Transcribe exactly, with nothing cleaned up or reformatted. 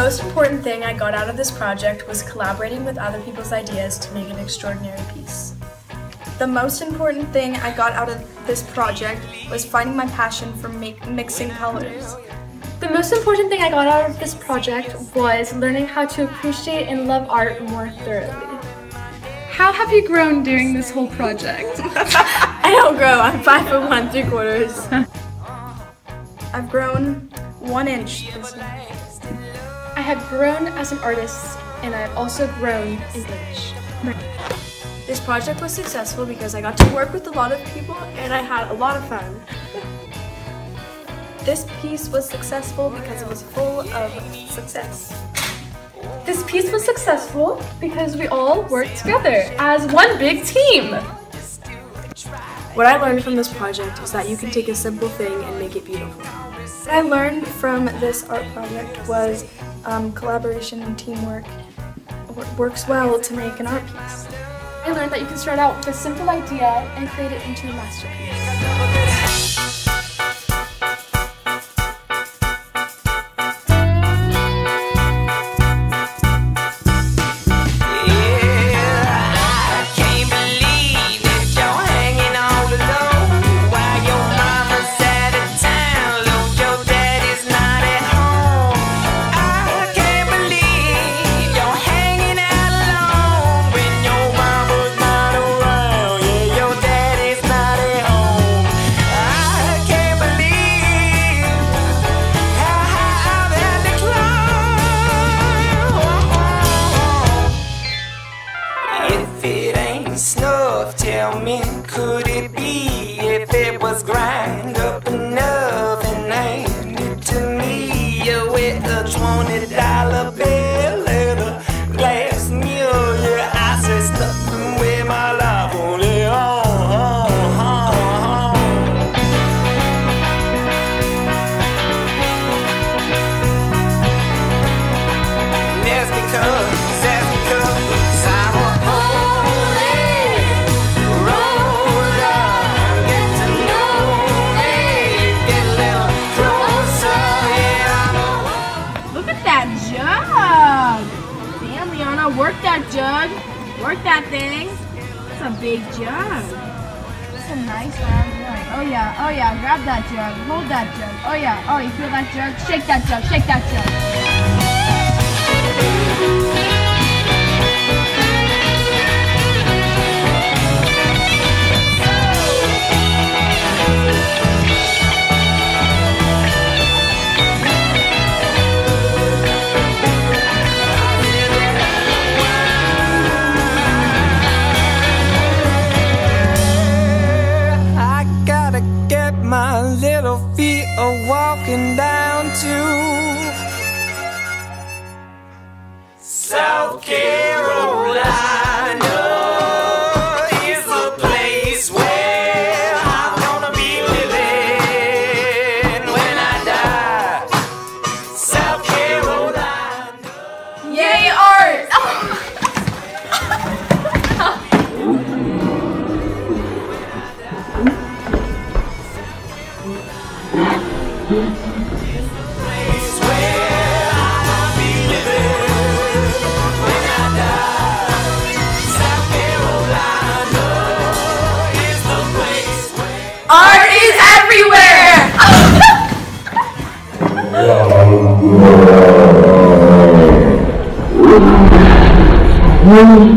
most important thing I got out of this project was collaborating with other people's ideas to make an extraordinary piece. The most important thing I got out of this project was finding my passion for make, mixing colors. The most important thing I got out of this project was learning how to appreciate and love art more thoroughly. How have you grown during this whole project? I don't grow, I'm five foot one, three quarters. I've grown one inch this year. I have grown as an artist, and I've also grown in English. This project was successful because I got to work with a lot of people and I had a lot of fun. This piece was successful because it was full of success. This piece was successful because we all worked together as one big team. What I learned from this project is that you can take a simple thing and make it beautiful. What I learned from this art project was um, collaboration and teamwork works well to make an art piece. I learned that you can start out with a simple idea and create it into a masterpiece. Snuff, tell me, could it be if it was grind up enough and handed to me with a twenty dollar bill and a glass meal? Yeah, I said stuff with my life on it. Oh, oh, oh, oh. That's because, that's because I'm a work that jug. Work that thing. It's a big jug. It's a nice round jug. Oh yeah, oh yeah, grab that jug. Hold that jug. Oh yeah, oh you feel that jug? Shake that jug, shake that jug. My little feet are walking down to South Carolina. Is a place where I'm gonna be living when I die. South Carolina. Yay, art! Art is everywhere!